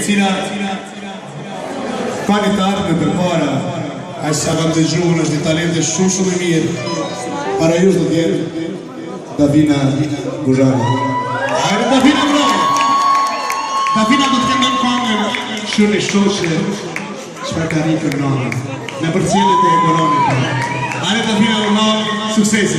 cila ka një të ardhme për para, a sa kam të gjuhën është një talente shumë e mirë, para ju shdo tjerë, Davina Guzhana. Hajde Davina bravo! Davina do të këndon këngën Shurni Shoqe, çfarë ka rikën nëna, me përcjellet e ekonomikë. Hajde Davina bravo, suksese!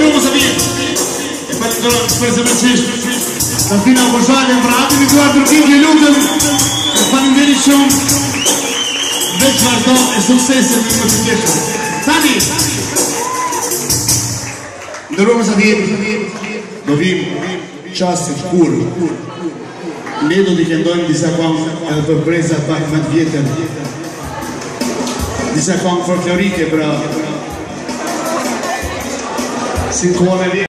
Roma sa vjen. E për zëmërqisht, Davina Buzhane, për hatin i duar Turkin që lutëm, e falenderit shumë, veç vazhdo e suksesit në më të tjeshtë. Tani, në Roma sa vjen, do vim qasit kur, ne do t'i këndojmë disa këngë edhe për brezat pak më të vjetër, disa këngë folklorike, pra, si kohën e vjetë.